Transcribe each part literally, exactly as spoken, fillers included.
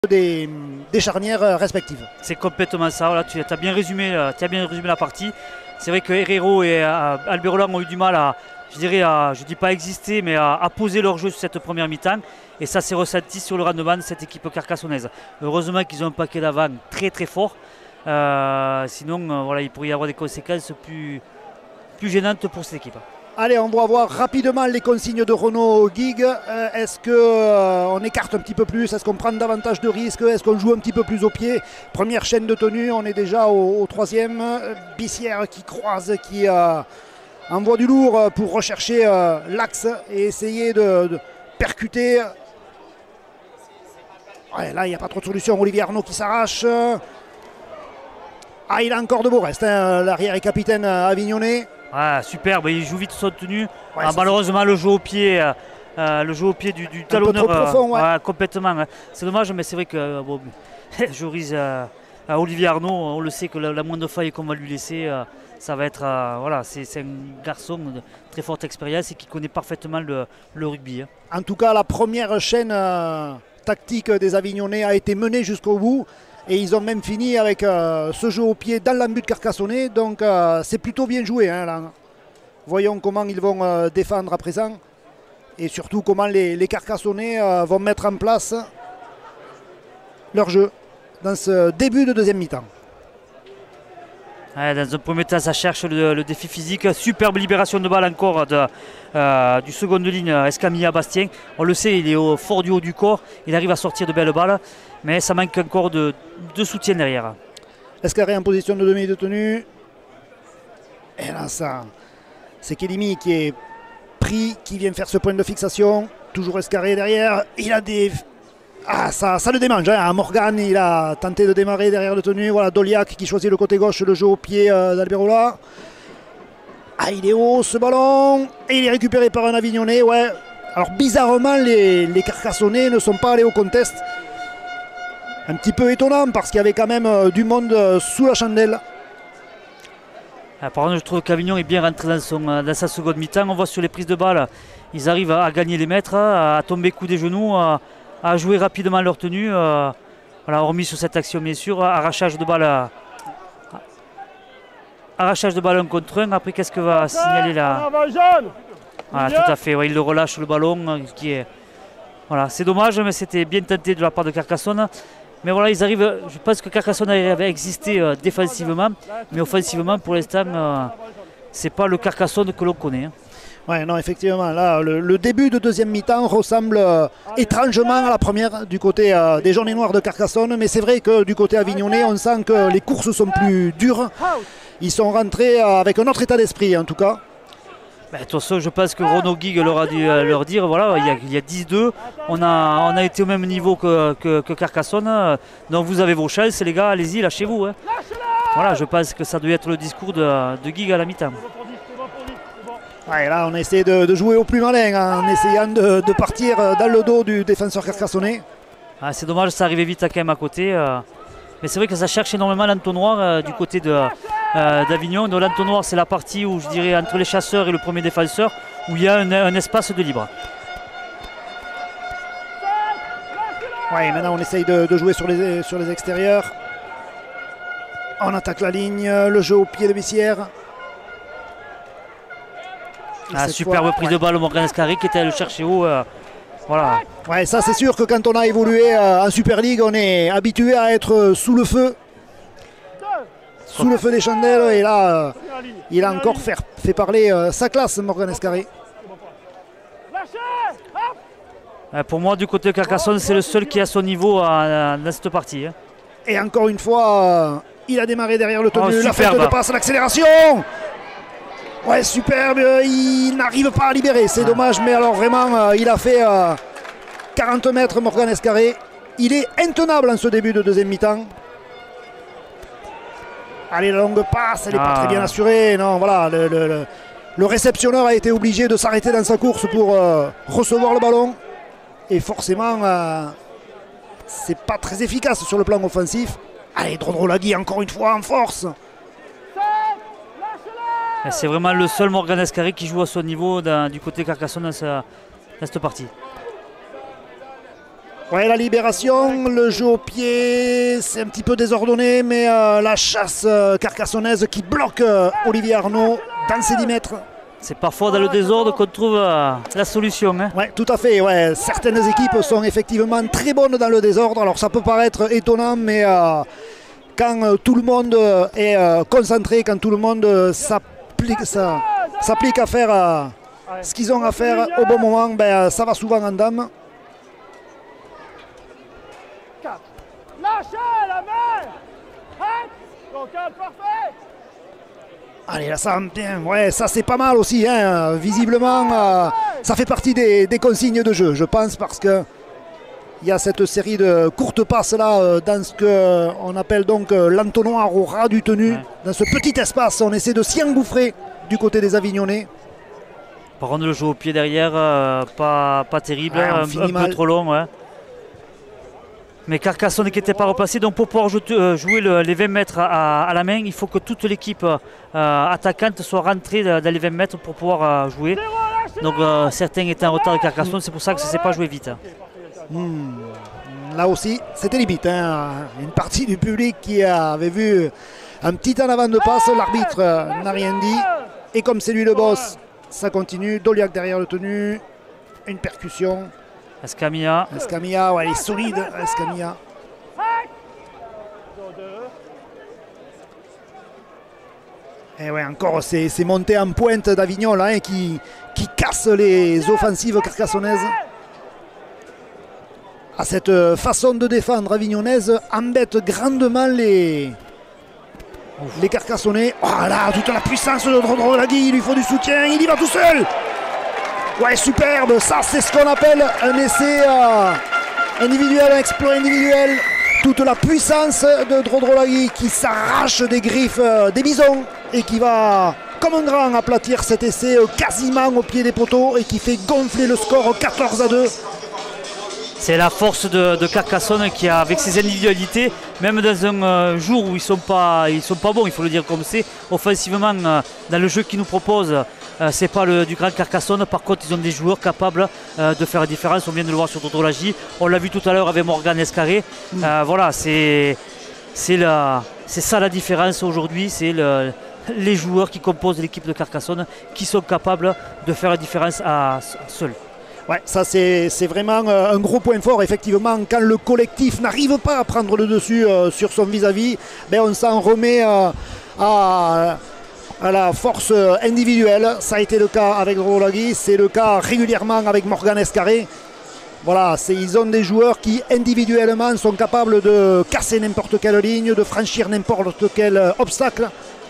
Des, des charnières respectives. C'est complètement ça, voilà, tu as bien résumé, tu as bien résumé la partie. C'est vrai que Herrero et euh, Alberola ont eu du mal à, je dirais, à, je dis pas exister, mais à, à poser leur jeu sur cette première mi-temps. Et ça s'est ressenti sur le rendement de cette équipe carcassonnaise. Heureusement qu'ils ont un paquet d'avant très très fort. Euh, sinon, euh, voilà, il pourrait y avoir des conséquences plus, plus gênantes pour cette équipe. Allez, on va voir rapidement les consignes de Renaud Guigues. Euh, Est-ce qu'on euh, écarte un petit peu plus? Est-ce qu'on prend davantage de risques? Est-ce qu'on joue un petit peu plus au pied? Première chaîne de tenue, on est déjà au, au troisième. Bissière qui croise, qui euh, envoie du lourd pour rechercher euh, l'axe et essayer de, de percuter. Ouais, là, il n'y a pas trop de solution. Olivier Arnaud qui s'arrache. Ah, il a encore de beaux restes, hein, l'arrière et capitaine avignonnais. Ah, superbe, il joue vite son tenue. Ouais, ah, malheureusement, le jeu au pied, euh, le jeu au pied du, du talonneur, trop profond, ouais. euh, complètement. C'est dommage, mais c'est vrai que bon, Joris, euh, à Olivier Arnaud, on le sait que la, la moindre faille qu'on va lui laisser, euh, ça va être, euh, voilà, c'est un garçon de très forte expérience et qui connaît parfaitement le, le rugby. Hein. En tout cas, la première chaîne euh, tactique des Avignonnais a été menée jusqu'au bout. Et ils ont même fini avec euh, ce jeu au pied dans l'embut de Carcassonnais. Donc euh, c'est plutôt bien joué. Hein, là. Voyons comment ils vont euh, défendre à présent. Et surtout comment les, les Carcassonnais euh, vont mettre en place leur jeu dans ce début de deuxième mi-temps. Ouais, dans un premier temps, ça cherche le, le défi physique. Superbe libération de balle encore de, euh, du second de ligne Escamilla Bastien. On le sait, il est au fort du haut du corps. Il arrive à sortir de belles balles. Mais ça manque encore de, de soutien derrière. Escarré en position de demi de tenue. Et là, ça, c'est Kelimi qui est pris, qui vient faire ce point de fixation. Toujours Escarré derrière. Il a des... Ah, ça, ça le démange. Hein. Morgan, il a tenté de démarrer derrière le tenue. Voilà, Doliac qui choisit le côté gauche, le jeu au pied euh, d'Alberola. Ah, il est haut ce ballon. Et il est récupéré par un Avignonnais. Ouais. Alors, bizarrement, les, les Carcassonnais ne sont pas allés au contest. Un petit peu étonnant parce qu'il y avait quand même euh, du monde euh, sous la chandelle. Ah, par contre, je trouve qu'Avignon est bien rentré dans, son, dans sa seconde mi-temps. On voit sur les prises de balles, ils arrivent à, à gagner les mètres, à tomber coup des genoux, à, à jouer rapidement leur tenue. Euh, voilà, hormis sur cette action, bien sûr, arrachage de balle, à, arrachage de balle un contre un. Après, qu'est-ce que va signaler là? Voilà, tout à fait. Ouais, il le relâche le ballon, qui est. Voilà, c'est dommage, mais c'était bien tenté de la part de Carcassonne. Mais voilà, ils arrivent, je pense que Carcassonne arrive à exister euh, défensivement, mais offensivement, pour l'instant, euh, c'est pas le Carcassonne que l'on connaît. Hein. Ouais, non, effectivement, là, le, le début de deuxième mi-temps ressemble euh, étrangement à la première du côté euh, des jaunes et noirs de Carcassonne, mais c'est vrai que du côté avignonnais, on sent que les courses sont plus dures. Ils sont rentrés euh, avec un autre état d'esprit, en tout cas. Ben, de toute façon, je pense que Renaud Guigues leur a dû euh, leur dire, voilà, il y a, il y a dix deux, on a, on a été au même niveau que, que, que Carcassonne, donc vous avez vos chances, les gars, allez-y, lâchez-vous. Hein. Voilà, je pense que ça doit être le discours de, de Guigues à la mi-temps. Ouais, là, on essaie de, de jouer au plus malin, hein, en essayant de, de partir dans le dos du défenseur carcassonnais. Ah, c'est dommage, ça arrivait vite à quand même à côté. Euh, mais c'est vrai que ça cherche énormément l'entonnoir euh, du côté de... Euh, d'Avignon. Donc l'entonnoir, c'est la partie où je dirais entre les chasseurs et le premier défenseur où il y a un, un espace de libre. Ouais, maintenant on essaye de, de jouer sur les, sur les extérieurs. On attaque la ligne, le jeu au pied de Bissière. Ah, superbe fois, prise ouais. de balle au Morgan Escarré qui était à le chercher haut. Euh, voilà. Ouais, ça c'est sûr que quand on a évolué euh, en Super League, on est habitué à être sous le feu. Sous le feu des chandelles, et là, euh, il a encore fait, fait parler euh, sa classe, Morgan Escarré. Euh, pour moi, du côté de Carcassonne, c'est le seul qui a son niveau à, à, dans cette partie. Hein. Et encore une fois, euh, il a démarré derrière le tenue, oh, la fête de passe, l'accélération. Ouais, superbe, il n'arrive pas à libérer, c'est ah. dommage, mais alors vraiment, euh, il a fait euh, quarante mètres, Morgan Escarré. Il est intenable en ce début de deuxième mi-temps. Allez, la longue passe, elle n'est ah. pas très bien assurée. Non, voilà, le, le, le, le réceptionneur a été obligé de s'arrêter dans sa course pour euh, recevoir le ballon. Et forcément, euh, c'est pas très efficace sur le plan offensif. Allez, Drodrolagui encore une fois en force. C'est vraiment le seul Morgan Escarré qui joue à son niveau dans, du côté Carcassonne dans, sa, dans cette partie. Ouais, la libération, le jeu au pied, c'est un petit peu désordonné, mais euh, la chasse euh, carcassonnaise qui bloque euh, Olivier Arnaud dans ses dix mètres. C'est parfois dans le désordre qu'on trouve euh, la solution. Hein. Oui, tout à fait. Ouais. Certaines équipes sont effectivement très bonnes dans le désordre. Alors ça peut paraître étonnant, mais euh, quand euh, tout le monde est euh, concentré, quand tout le monde euh, s'applique, ça, s'applique à faire euh, ce qu'ils ont à faire au bon moment, ben, ça va souvent en dame. Lâchez la main. Donc, parfait. Allez, là, ça, bien, ouais, ça c'est pas mal aussi. Hein. Visiblement, euh, ça fait partie des, des consignes de jeu, je pense, parce que il y a cette série de courtes passes là, euh, dans ce qu'on appelle donc euh, l'entonnoir au ras du tenu. Ouais. Dans ce petit espace, on essaie de s'y engouffrer du côté des Avignonnais. Par contre, le jeu au pied derrière, euh, pas, pas terrible, ouais, un, un peu trop long. Ouais. Mais Carcassonne qui n'était pas replacé, donc pour pouvoir jouer, euh, jouer le, les vingt mètres à, à la main, il faut que toute l'équipe euh, attaquante soit rentrée dans les vingt mètres pour pouvoir euh, jouer. Donc euh, certains étaient en retard de Carcassonne, c'est pour ça que ça ne s'est pas joué vite. Mmh. Là aussi, c'était limite. Hein. Une partie du public qui avait vu un petit en avant de passe, l'arbitre euh, n'a rien dit. Et comme c'est lui le boss, ça continue. Doliac derrière le tenu, une percussion. Escamilla. Escamilla, ouais, elle est solide, Escamilla. Et ouais, encore ces, ces montées en pointe d'Avignon là, hein, qui, qui cassent les offensives carcassonnaises. À cette façon de défendre avignonnaise embête grandement les, les Carcassonnais. Oh là, toute la puissance de Drodrolagui, il lui faut du soutien, il y va tout seul. Ouais, superbe, ça c'est ce qu'on appelle un essai euh, individuel, un exploit individuel. Toute la puissance de Drodrolagui qui s'arrache des griffes euh, des bisons et qui va, comme un grand, aplatir cet essai euh, quasiment au pied des poteaux et qui fait gonfler le score quatorze à deux. C'est la force de, de Carcassonne qui a, avec ses individualités, même dans un euh, jour où ils ne sont, sont pas bons, il faut le dire comme c'est, offensivement, euh, dans le jeu qu'ils nous proposent, euh, c'est pas le, du grand Carcassonne. Par contre, ils ont des joueurs capables euh, de faire la différence. On vient de le voir sur Drodrolagui. On l'a vu tout à l'heure avec Morgan Escarré. Mm. Euh, voilà, c'est ça la différence aujourd'hui. C'est le, les joueurs qui composent l'équipe de Carcassonne qui sont capables de faire la différence à, à seuls. Ouais, ça c'est vraiment euh, un gros point fort, effectivement, quand le collectif n'arrive pas à prendre le dessus euh, sur son vis-à-vis, ben on s'en remet euh, à, à la force individuelle. Ça a été le cas avec Drodrolagui, c'est le cas régulièrement avec Morgan Escarré. Voilà, ils ont des joueurs qui individuellement sont capables de casser n'importe quelle ligne, de franchir n'importe quel obstacle.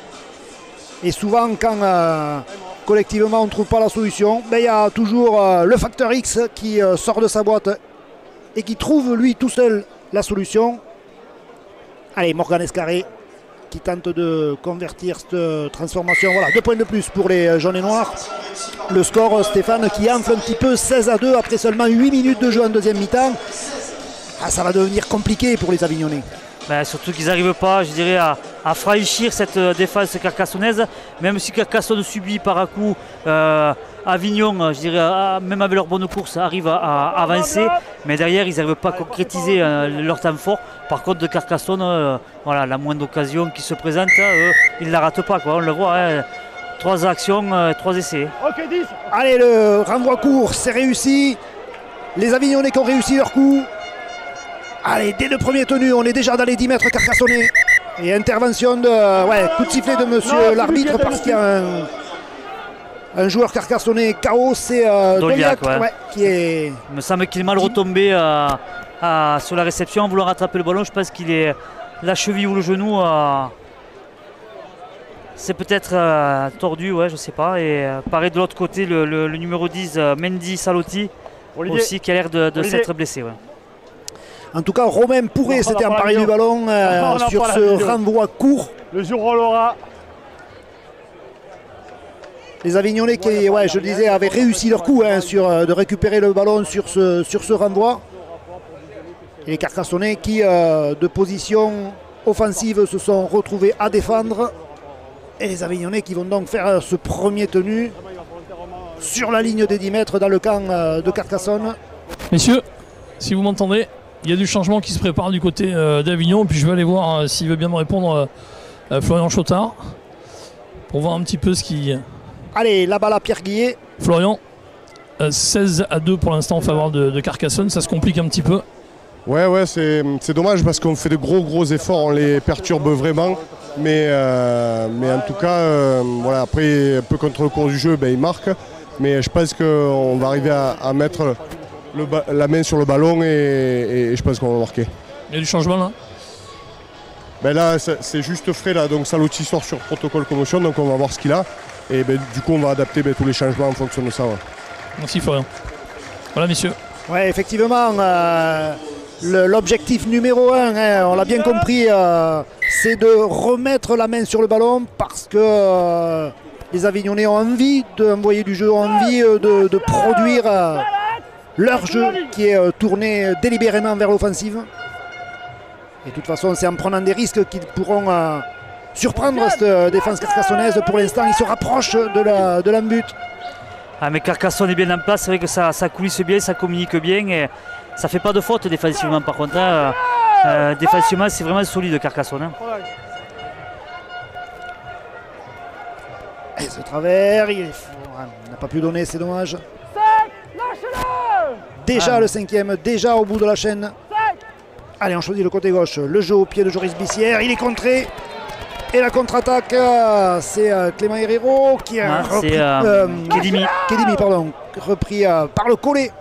Et souvent quand... Euh, collectivement on ne trouve pas la solution, mais il y a toujours euh, le facteur X qui euh, sort de sa boîte et qui trouve lui tout seul la solution. Allez, Morgan Escarré qui tente de convertir cette transformation. Voilà, deux points de plus pour les jaunes et noirs. Le score, Stéphane, qui enfle un petit peu, seize à deux après seulement huit minutes de jeu en deuxième mi-temps. Ah, ça va devenir compliqué pour les Avignonnais. Ben, surtout qu'ils n'arrivent pas, je dirais, à, à franchir cette défense carcassonnaise, même si Carcassonne subit par à coup euh, Avignon, je dirais, à, même avec leur bonne course, arrive à, à avancer, mais derrière ils n'arrivent pas à concrétiser euh, leur temps fort. Par contre de Carcassonne, euh, voilà, la moindre occasion qui se présente, euh, ils ne la ratent pas, quoi. On le voit, hein, trois actions, euh, trois essais. Allez, le renvoi court, c'est réussi. Les Avignonnais qui ont réussi leur coup. Allez, dès le premier tenu, on est déjà dans les dix mètres carcassonnais. Et intervention de... Ouais, coup de sifflet de monsieur l'arbitre parce qu'il y a un, un joueur carcassonnais K O, c'est euh, Doliac, ouais. Ouais, qui est... Il me semble qu'il est mal retombé euh, à, sur la réception en voulant rattraper le ballon. Je pense qu'il est la cheville ou le genou. Euh, c'est peut-être euh, tordu, ouais, je sais pas. Et euh, pareil de l'autre côté, le, le, le numéro dix, euh, Mendy Salotti, Olivier. Aussi, qui a l'air de, de s'être blessé. Ouais. En tout cas, Romain pourrait s'était emparé du ballon euh, sur ce renvoi court. Le jour rollera. Les Avignonnais qui, ouais, je le disais, avaient réussi leur coup hein, sur, euh, de récupérer le ballon sur ce, sur ce renvoi. Et les Carcassonnais qui, euh, de position offensive, se sont retrouvés à défendre. Et les Avignonnais qui vont donc faire ce premier tenu sur la ligne des dix mètres dans le camp euh, de Carcassonne. Messieurs, si vous m'entendez, Il y a du changement qui se prépare du côté euh, d'Avignon. Puis je vais aller voir euh, s'il veut bien me répondre euh, euh, Florian Chotard. Pour voir un petit peu ce qui... Allez, la balle à Pierre Guillet. Florian, euh, seize à deux pour l'instant en faveur de, de Carcassonne. Ça se complique un petit peu. Ouais, ouais, c'est dommage parce qu'on fait de gros gros efforts, on les perturbe vraiment. Mais, euh, mais en tout cas, euh, voilà, après, un peu contre le cours du jeu, ben, il marque. Mais je pense qu'on va arriver à, à mettre le, la main sur le ballon et, et je pense qu'on va marquer. Il y a du changement là ben Là, c'est juste frais, là, donc Salotti sort sur protocole commotion, donc on va voir ce qu'il a. Et ben, du coup, on va adapter ben, tous les changements en fonction de ça. Ouais. Merci Florian. Voilà, messieurs. Ouais, effectivement, euh, l'objectif numéro un, hein, on l'a bien compris, euh, c'est de remettre la main sur le ballon parce que euh, les Avignonnais ont envie d'envoyer du jeu, ont envie euh, de, de produire euh, leur jeu qui est euh, tourné délibérément vers l'offensive. Et de toute façon, c'est en prenant des risques qu'ils pourront euh, surprendre cette euh, défense carcassonnaise. Pour l'instant, ils se rapprochent de la, de l'embut. Ah, mais Carcassonne est bien en place, c'est vrai que ça, ça coulisse bien, ça communique bien et ça fait pas de faute défensivement. Par contre, hein, euh, défensivement, c'est vraiment solide Carcassonne. Hein. Et ce travers, il n'a pas pu donner, c'est dommage. Déjà ah. le cinquième, déjà au bout de la chaîne. Allez, on choisit le côté gauche. Le jeu au pied de Joris Bissière, il est contré. Et la contre-attaque, c'est euh, Clément Herrero qui a ah, repris, euh, euh, Kedimi. Kedimi, pardon, repris euh, par le collet.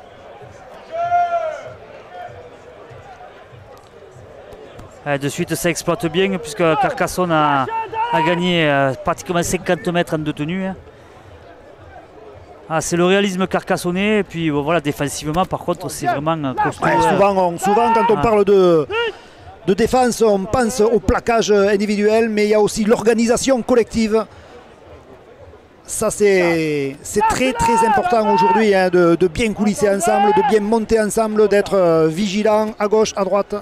Euh, de suite, ça exploite bien puisque Carcassonne a, a gagné euh, pratiquement cinquante mètres en deux tenues. Hein. Ah, c'est le réalisme carcassonnais. Et puis bon, voilà, défensivement, par contre, c'est vraiment euh, costaud. Ouais, souvent, on, souvent, quand on ah. parle de... De défense, on pense au plaquage individuel, mais il y a aussi l'organisation collective. Ça, c'est très très important aujourd'hui, hein, de, de bien coulisser ensemble, de bien monter ensemble, d'être euh, vigilant à gauche, à droite.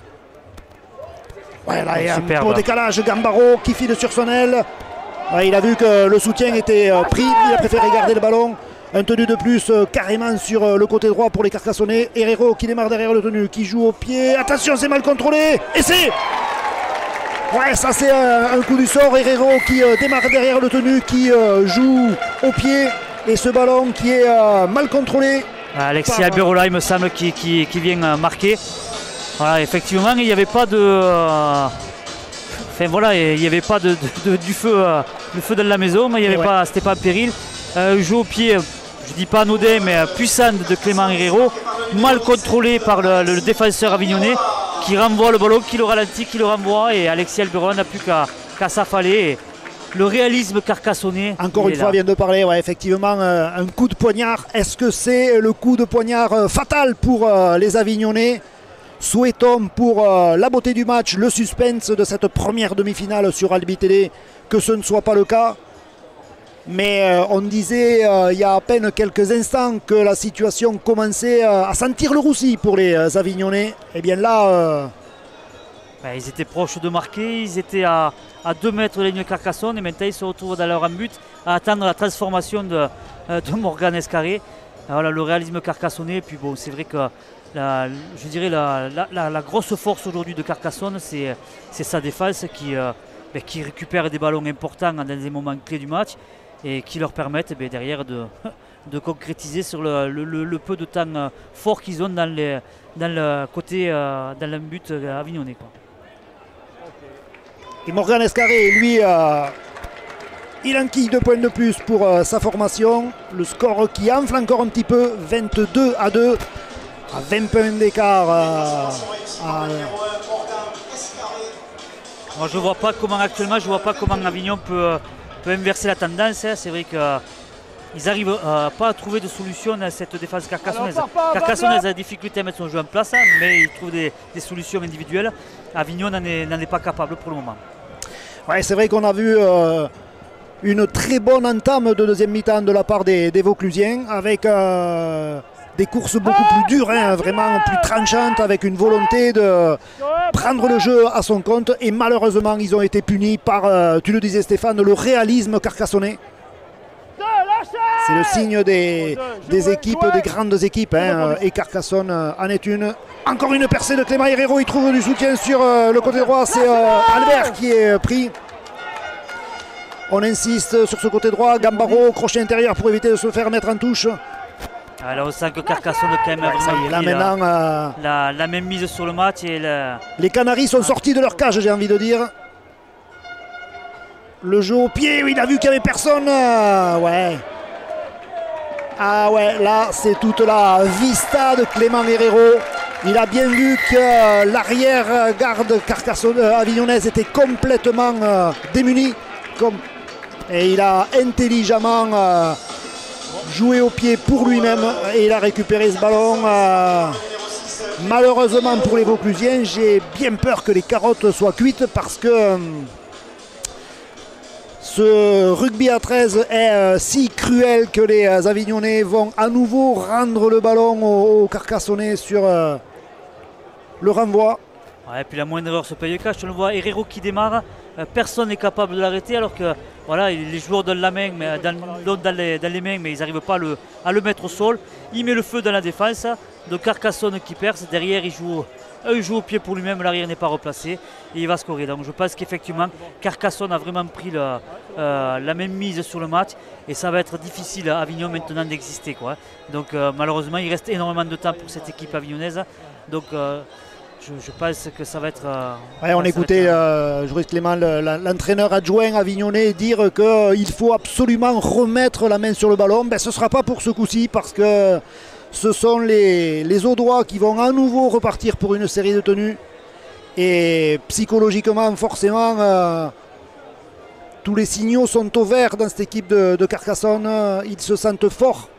Ouais, là, il y a un beau décalage, Gambaro qui file sur son aile. Ouais, il a vu que le soutien était euh, pris, il a préféré garder le ballon. Un tenu de plus euh, carrément sur euh, le côté droit pour les Carcassonnais. Herrero qui démarre derrière le tenu, qui joue au pied. Attention, c'est mal contrôlé. Et c'est... Ouais, ça c'est un, un coup du sort. Herrero qui euh, démarre derrière le tenu, qui euh, joue au pied. Et ce ballon qui est euh, mal contrôlé. Alexis par... Alberola, il me semble, qui, qui, qui vient euh, marquer. Voilà, effectivement, il n'y avait pas de... Euh... Enfin voilà, il n'y avait pas de, de, de, du feu, euh, le feu dans la maison, mais il y avait ouais. pas, c'était pas en péril. Euh, jeu au pied, je dis pas anodin, mais puissant de Clément Herrero, mal contrôlé par le, le défenseur avignonnais qui renvoie le ballon, qui le ralentit, qui le renvoie, et Alexis Alberola n'a plus qu'à qu'à s'affaler. Le réalisme carcassonnais. Encore une fois, vient de parler, ouais, effectivement, euh, un coup de poignard. Est-ce que c'est le coup de poignard euh, fatal pour euh, les Avignonnais? Souhaitons pour euh, la beauté du match, le suspense de cette première demi-finale sur Albi Télé, que ce ne soit pas le cas. Mais euh, on disait euh, il y a à peine quelques instants que la situation commençait euh, à sentir le roussi pour les euh, Avignonnais. Et bien là... Euh... Ben, ils étaient proches de marquer, ils étaient à, à deux mètres de la ligne de Carcassonne et maintenant ils se retrouvent dans leur but à attendre la transformation de, euh, de Morgan Escarré. Voilà, le réalisme carcassonnais. Puis bon, c'est vrai que la, je dirais la, la, la, la grosse force aujourd'hui de Carcassonne, c'est sa défense qui, euh, ben, qui récupère des ballons importants dans des moments clés du match et qui leur permettent ben, derrière de, de concrétiser sur le, le, le, le peu de temps euh, fort qu'ils ont dans, les, dans le côté, euh, dans le but euh, avignonnais. Quoi. Et Morgan Escarré, lui, euh, il enquille deux points de plus pour euh, sa formation. Le score qui enfle encore un petit peu, vingt-deux à deux, à vingt points d'écart. Euh, à... Moi, je vois pas comment actuellement, je vois pas comment Avignon peut, peut inverser la tendance. Hein. C'est vrai qu'ils n'arrivent euh, pas à trouver de solution à cette défense carcassonnaise. Carcassonne a la difficulté à mettre son jeu en place, hein, mais il trouve des, des solutions individuelles. Avignon n'en est, n'en est pas capable pour le moment. Ouais, c'est vrai qu'on a vu euh, une très bonne entame de deuxième mi-temps de la part des, des Vauclusiens, avec euh, des courses beaucoup plus dures, hein, vraiment plus tranchantes, avec une volonté de prendre le jeu à son compte. Et malheureusement, ils ont été punis par, euh, tu le disais Stéphane, le réalisme carcassonnais. C'est le signe des, des équipes, des grandes équipes, hein, et Carcassonne en est une. Encore une percée de Clément Herrero, il trouve du soutien sur euh, le côté droit, c'est euh, Albert qui est pris. On insiste sur ce côté droit, Gambaro, crochet intérieur pour éviter de se faire mettre en touche. Alors on sent que Carcassonne quand même a Ça y est, là pris maintenant, la, euh, la, la même mise sur le match. Et le... les Canaries sont sortis de leur cage, j'ai envie de dire. Le jeu au pied, il a vu qu'il n'y avait personne. euh, ouais. Ah ouais, là c'est toute la vista de Clément Herrero. Il a bien vu que l'arrière-garde Carcassonne euh, avignonnaise était complètement euh, démunie. Comme... Et il a intelligemment euh, joué au pied pour lui-même et il a récupéré ce ballon. Euh, malheureusement pour les Vauclusiens, j'ai bien peur que les carottes soient cuites parce que euh, ce rugby à treize est euh, si cruel que les euh, Avignonnais vont à nouveau rendre le ballon aux, aux Carcassonnais sur euh, le renvoi. Ouais, et puis la moindre erreur se paye le cash. On le voit, Herrero qui démarre, euh, personne n'est capable de l'arrêter alors que voilà, les joueurs donnent la main, mais dans, dans, les, dans les mains, mais ils n'arrivent pas à le, à le mettre au sol. Il met le feu dans la défense. De Carcassonne qui perce, derrière il joue, il joue au pied pour lui-même, l'arrière n'est pas replacé et il va scorer. Donc je pense qu'effectivement Carcassonne a vraiment pris le, euh, la même mise sur le match et ça va être difficile à Avignon maintenant d'exister, quoi. Donc euh, malheureusement il reste énormément de temps pour cette équipe avignonnaise. Donc euh, je, je pense que ça va être... Euh, ouais, on écoutait euh, Joris Clément, l'entraîneur adjoint avignonnais, dire qu'il euh, faut absolument remettre la main sur le ballon. Ben, ce ne sera pas pour ce coup-ci parce que ce sont les, les Audois qui vont à nouveau repartir pour une série de tenues. Et psychologiquement, forcément, euh, tous les signaux sont au vert dans cette équipe de, de Carcassonne. Ils se sentent forts.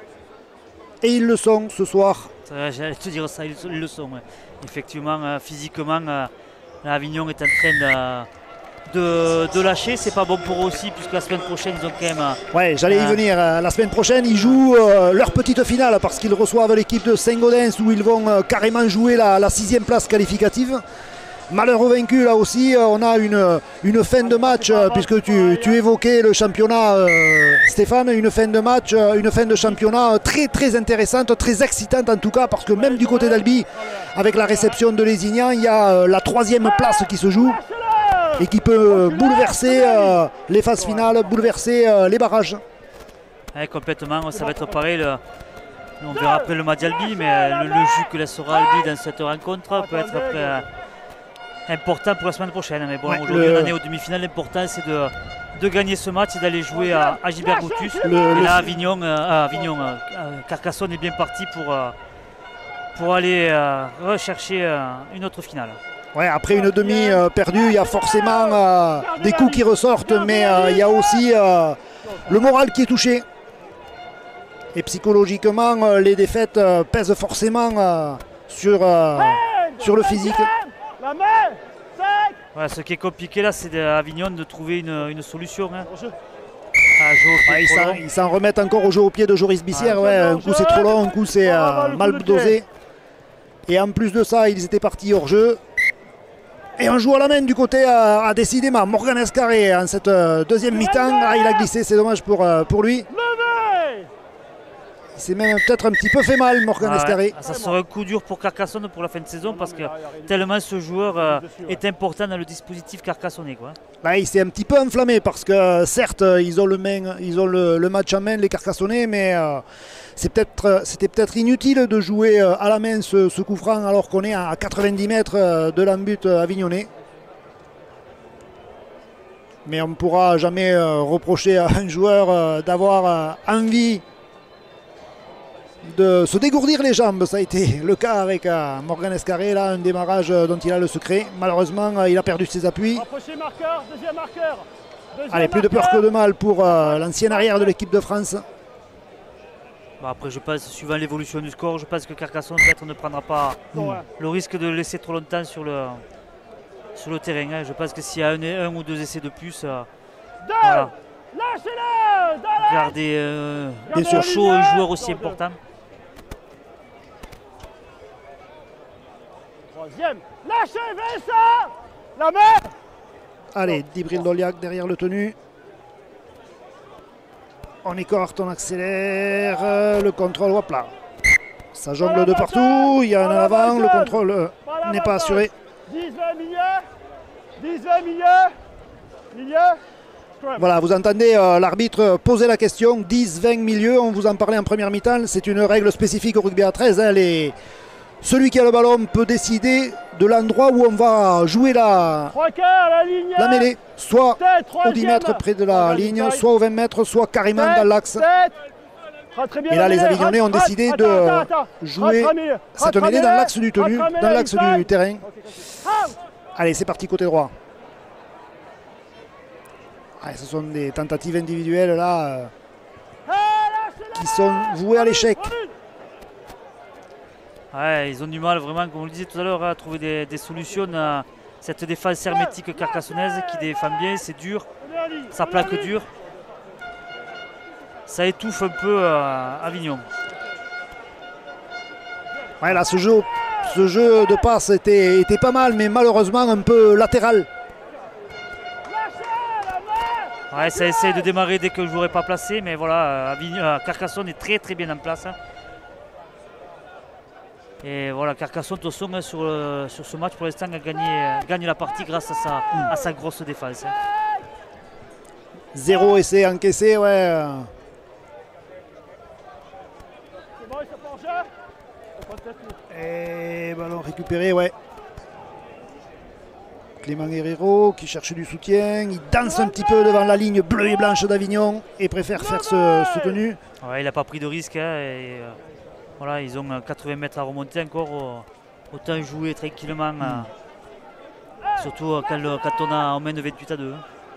Et ils le sont ce soir. J'allais te dire ça, ils le sont. Ouais. Effectivement, euh, physiquement, euh, Avignon est en train de, de, de lâcher. C'est pas bon pour eux aussi, puisque la semaine prochaine, ils ont quand même... Euh, ouais, j'allais y venir. La semaine prochaine, ils jouent euh, leur petite finale parce qu'ils reçoivent l'équipe de Saint-Gaudens où ils vont euh, carrément jouer la, la sixième place qualificative. Malheureux vaincu, là aussi, euh, on a une, une fin de match, euh, puisque tu, tu évoquais le championnat, euh, Stéphane, une fin de match, euh, une fin de championnat euh, très très intéressante, très excitante en tout cas, parce que même du côté d'Albi, avec la réception de Lézignan, il y a euh, la troisième place qui se joue et qui peut euh, bouleverser euh, les phases finales, bouleverser euh, les barrages. Ouais, complètement, ça va être pareil. Le... On verra après le match d'Albi, mais le, le jus que laissera Albi dans cette rencontre peut être après... Euh, important pour la semaine prochaine, mais bon, ouais, aujourd'hui le... on en est aux demi-finales. L'important c'est de, de gagner ce match et d'aller jouer à, à Gilbert Boutus. Le, et là, le... Avignon, euh, Avignon euh, Carcassonne est bien parti pour, euh, pour aller euh, rechercher euh, une autre finale. Ouais, après une demi euh, perdue, il y a forcément euh, des coups qui ressortent, mais euh, il y a aussi euh, le moral qui est touché. Et psychologiquement, euh, les défaites euh, pèsent forcément euh, sur, euh, sur le physique. La main, ouais, ce qui est compliqué là, c'est à Avignon de trouver une, une solution. Hein. Ah, ouais, ils s'en remettent encore au jeu au pied de Joris Bissière. Ah, ouais, un coup c'est trop long, un coup c'est euh, mal dosé. Et en plus de ça, ils étaient partis hors jeu. Et on joue à la main du côté à, à décidément Morgan Escarré en cette euh, deuxième mi-temps. Ah, il a glissé, c'est dommage pour, euh, pour lui. Il s'est même peut-être un petit peu fait mal, Morgan ah ouais. Escarré. Ça sera un coup dur pour Carcassonne pour la fin de saison parce que tellement ce joueur euh, est important dans le dispositif carcassonnais, quoi. Bah, il s'est un petit peu enflammé parce que certes ils ont le, main, ils ont le, le match en main, les Carcassonnais, mais euh, c'est peut-être, c'était peut-être inutile de jouer euh, à la main ce, ce coup franc alors qu'on est à quatre-vingt-dix mètres euh, de l'embut avignonnais. Mais on ne pourra jamais euh, reprocher à un joueur euh, d'avoir euh, envie de se dégourdir les jambes. Ça a été le cas avec euh, Morgan Escarré, là, un démarrage euh, dont il a le secret. Malheureusement, euh, il a perdu ses appuis. Marqueur, deuxième marqueur, deuxième Allez, plus de peur que de mal pour euh, l'ancien arrière de l'équipe de France. Bon, après, je pense, suivant l'évolution du score, je pense que Carcassonne peut-être ne prendra pas mmh. le risque de le laisser trop longtemps sur le, sur le terrain. Hein. Je pense que s'il y a un, un ou deux essais de plus, euh, voilà. Garder euh, sur chaud un joueur aussi important. Troisième, lâchez Vincent, la main. Allez, Dibril Doliac derrière le tenu. On écorte, on accélère. euh, Le contrôle, hop là. Ça jongle de partout. Il y a un avant. Le contrôle euh, n'est pas assuré. dix vingt milieu. dix vingt milieu. Milieu. Voilà, vous entendez euh, l'arbitre poser la question. dix vingt milieu, on vous en parlait en première mi-temps. C'est une règle spécifique au rugby à treize. Hein, les... Celui qui a le ballon peut décider de l'endroit où on va jouer la, trois quarts, la ligne. la mêlée. Soit Tête, aux dix mètres près de la ligne, soit aux vingt mètres, soit carrément Tête, dans l'axe. tête. Très bien, Et là, les Rate, Avignonnais ont Rate, décidé Rate, de attends, attends, jouer Rate, Rate, cette Rate, mêlée dans Rate, l'axe du tenu, Rate, dans l'axe Rate, du terrain. Out. Allez, c'est parti côté droit. Ah, ce sont des tentatives individuelles là euh, Ah, lâchez la qui sont vouées à l'échec. Ouais, ils ont du mal vraiment, comme on le disait tout à l'heure, à trouver des, des solutions à cette défense hermétique carcassonnaise qui défend bien, c'est dur, ça plaque dur. Ça étouffe un peu euh, Avignon. Ouais, là, ce jeu, ce jeu de passe était, était pas mal, mais malheureusement un peu latéral. Ouais, ça essaie de démarrer dès que je n'aurais pas placé, mais voilà, euh, Avignon, euh, Carcassonne est très très bien en place. Hein. Et voilà, Carcassonne, de toute façon, sur, euh, sur ce match, pour l'instant, a gagné, euh, gagne la partie grâce à sa, à sa grosse défense. Hein. Zéro essai encaissé, ouais. C'est bon, il s'est penché. Faut pas de tête. Et ballon récupéré, ouais. Clément Herrero qui cherche du soutien, il danse un petit peu devant la ligne bleue et blanche d'Avignon et préfère faire ce, ce tenu. Ouais, il n'a pas pris de risque. Hein, et, euh, voilà, ils ont quatre-vingts mètres à remonter encore. Euh, autant jouer tranquillement. Mm. Euh, surtout euh, quand, quand on, a, on mène vingt-huit à deux.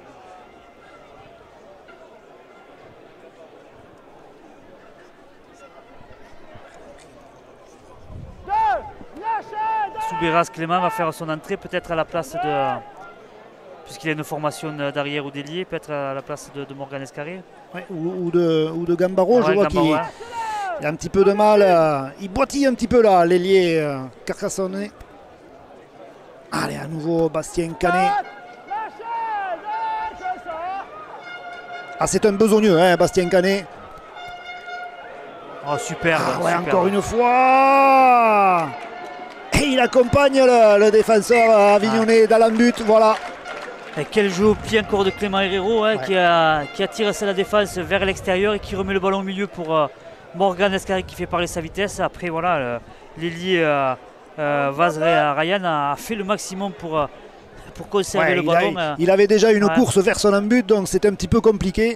Soubeyras Clément va faire son entrée peut-être à la place de, puisqu'il a une formation d'arrière ou d'ailier, peut-être à la place de, de Morgan Escarré. Ouais, ou, ou, de, ou de Gambaro, ouais, je vois qu'il ouais. a un petit peu de mal, euh, il boitille un petit peu là, l'ailier euh, carcassonnais. Allez, à nouveau Bastien Canet. Ah, c'est un besogneux, hein, Bastien Canet. Oh, superbe, ah, ouais, superbe. Encore une fois. Et il accompagne le, le défenseur avignonnais ah. dans l'embut, voilà. Et quel jeu au pied encore de Clément Herrero hein, ouais. qui, a, qui attire la défense vers l'extérieur et qui remet le ballon au milieu pour euh, Morgan Escarré qui fait parler sa vitesse. Après voilà, l'ailier euh, euh, Vaz Ryan a fait le maximum pour, euh, pour conserver ouais, le il ballon. A, euh. Il avait déjà une ouais. course vers son embut, donc c'est un petit peu compliqué.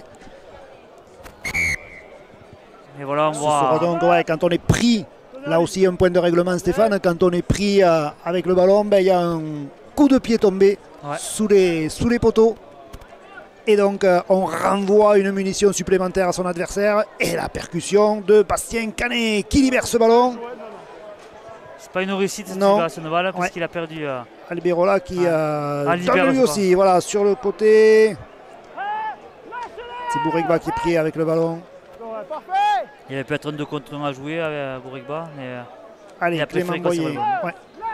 Et voilà, on Ce voit... sera donc, ouais, quand on est pris, là aussi un point de règlement Stéphane, quand on est pris euh, avec le ballon, ben, il y a un coup de pied tombé ouais. sous, les, sous les poteaux. Et donc euh, on renvoie une munition supplémentaire à son adversaire. Et la percussion de Bastien Canet qui libère ce ballon. C'est pas une réussite cette non. libération de balle puisqu'il ouais. a perdu... Euh... Alberola qui euh, ah, donne lui aussi, voilà, sur le côté. C'est Bourigba qui est pris avec le ballon. Il y avait peut-être un deux contre un à jouer avec Bourigba, mais allez, il a Clément préféré Boyer. Ouais.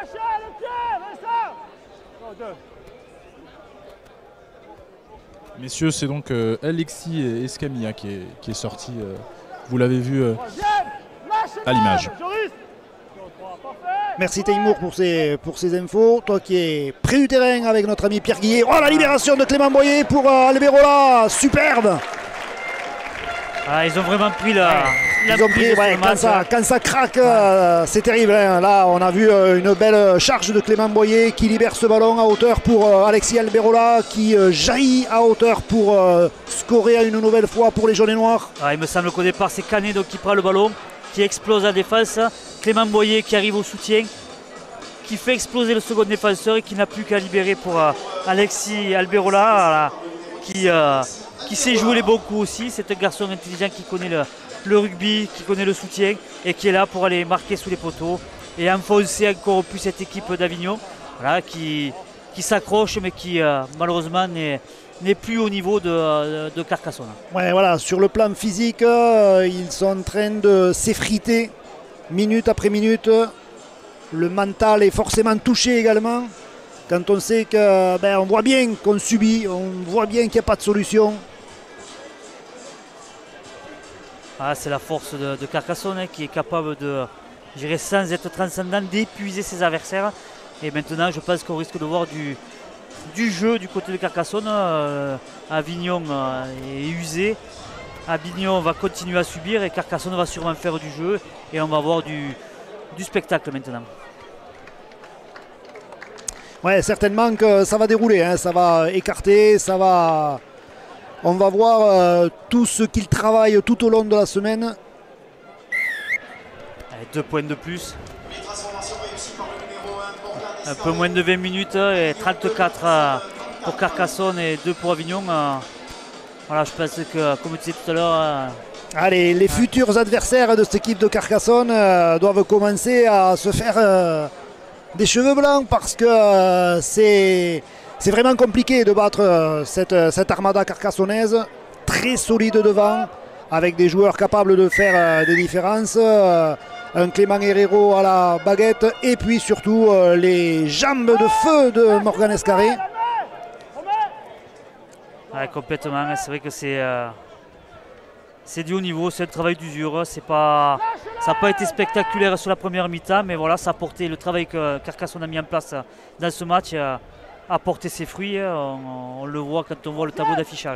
Messieurs, c'est donc euh, Alexis et Escamilla qui est, qui est sorti. Euh, vous l'avez vu euh, à l'image. Merci Taïmour pour ces, pour ces infos. Toi qui es près du terrain avec notre ami Pierre Guillet. Oh, la libération de Clément Boyer pour euh, Alberola, superbe. Ah, ils ont vraiment pris la. Ils ont pris, ouais, quand, ça, quand ça craque, ouais. euh, c'est terrible. Hein. Là, on a vu euh, une belle charge de Clément Boyer qui libère ce ballon à hauteur pour euh, Alexis Alberola, qui euh, jaillit à hauteur pour euh, scorer à une nouvelle fois pour les jaunes et noirs. Ah, il me semble qu'au départ, c'est Canet donc, qui prend le ballon, qui explose la défense. Clément Boyer qui arrive au soutien, qui fait exploser le second défenseur et qui n'a plus qu'à libérer pour euh, Alexis Alberola, euh, qui. Euh, qui sait jouer les bons coups aussi. C'est un garçon intelligent qui connaît le, le rugby, qui connaît le soutien et qui est là pour aller marquer sous les poteaux et enfoncer encore plus cette équipe d'Avignon voilà, qui, qui s'accroche mais qui euh, malheureusement n'est plus au niveau de, de, de Carcassonne. Ouais, voilà, sur le plan physique, euh, ils sont en train de s'effriter minute après minute. Le mental est forcément touché également. Quand on sait que ben, on voit bien qu'on subit, on voit bien qu'il n'y a pas de solution. Ah, c'est la force de, de Carcassonne hein, qui est capable de, je dirais, sans être transcendant, d'épuiser ses adversaires. Et maintenant, je pense qu'on risque de voir du, du jeu du côté de Carcassonne. Euh, Avignon euh, est usé. Avignon va continuer à subir et Carcassonne va sûrement faire du jeu. Et on va avoir du, du spectacle maintenant. Ouais, certainement que ça va dérouler, hein, ça va écarter, ça va... On va voir euh, tout ce qu'il travaille tout au long de la semaine. Allez, deux points de plus. Un peu moins de vingt minutes et trente-quatre pour Carcassonne et deux pour Avignon. Voilà, je pense que, comme tu disais tout à l'heure... Euh... Allez, les futurs adversaires de cette équipe de Carcassonne euh, doivent commencer à se faire... Euh, des cheveux blancs parce que euh, c'est vraiment compliqué de battre euh, cette, cette armada carcassonnaise, très solide devant, avec des joueurs capables de faire euh, des différences, euh, un Clément Herrero à la baguette et puis surtout euh, les jambes de feu de Morgan Escarré. Ouais, complètement, c'est vrai que c'est euh, c'est du haut niveau, c'est un travail d'usure, c'est pas... Ça n'a pas été spectaculaire sur la première mi-temps, mais voilà, ça a porté le travail que Carcassonne a mis en place dans ce match a, a porté ses fruits. On, on le voit quand on voit le tableau d'affichage.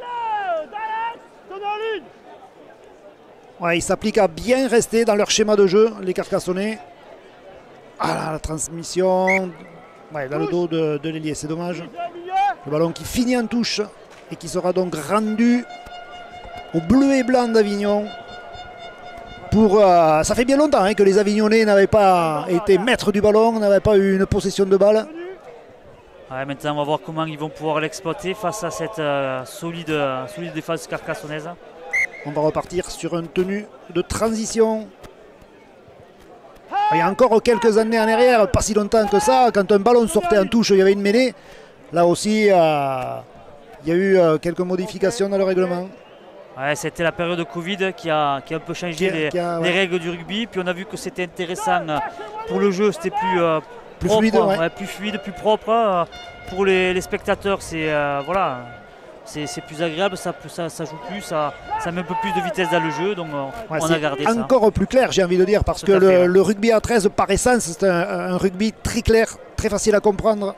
Ouais, ils s'appliquent à bien rester dans leur schéma de jeu, les Carcassonnais. Ah là, la transmission ouais, dans le dos de, de l'ailier, c'est dommage. Le ballon qui finit en touche et qui sera donc rendu au bleu et blanc d'Avignon. Pour, euh, ça fait bien longtemps hein, que les Avignonnais n'avaient pas été maîtres du ballon, n'avaient pas eu une possession de balle. Ouais, maintenant on va voir comment ils vont pouvoir l'exploiter face à cette euh, solide, euh, solide défense carcassonnaise. On va repartir sur une tenue de transition. Il y a encore quelques années en arrière, pas si longtemps que ça, quand un ballon sortait en touche, il y avait une mêlée. Là aussi, euh, il y a eu euh, quelques modifications dans le règlement. Ouais, c'était la période de Covid qui a, qui a un peu changé qui a, les, qui a, ouais. les règles du rugby. Puis on a vu que c'était intéressant pour le jeu, c'était plus, euh, plus, propre, fluide, ouais. Ouais, plus fluide, plus propre. Euh, pour les, les spectateurs, c'est euh, voilà, c'est plus agréable, ça, ça, ça joue plus, ça, ça met un peu plus de vitesse dans le jeu. Donc ouais, on a gardé ça. Encore plus clair, j'ai envie de dire, parce Tout que le, fait, ouais. le rugby à treize, par essence, c'est un, un rugby très clair, très facile à comprendre.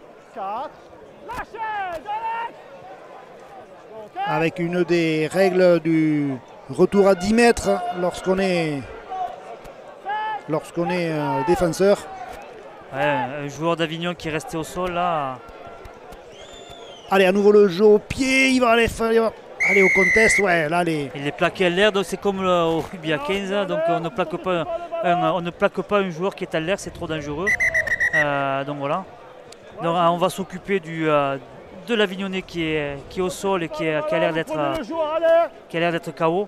Avec une des règles du retour à dix mètres lorsqu'on est, lorsqu'on est euh, défenseur. Ouais, un joueur d'Avignon qui est resté au sol là. Allez, à nouveau le jeu au pied, il va aller, il va aller au contest. Ouais, là, les... Il est plaqué à l'air, donc c'est comme le, au rugby à quinze, donc on ne plaque pas un, on ne plaque pas un joueur qui est à l'air, c'est trop dangereux. Euh, donc voilà. Donc on va s'occuper du... Euh, de l'Avignonnais qui est, qui est au sol et qui, est, qui a l'air d'être qui a l'air d'être K O.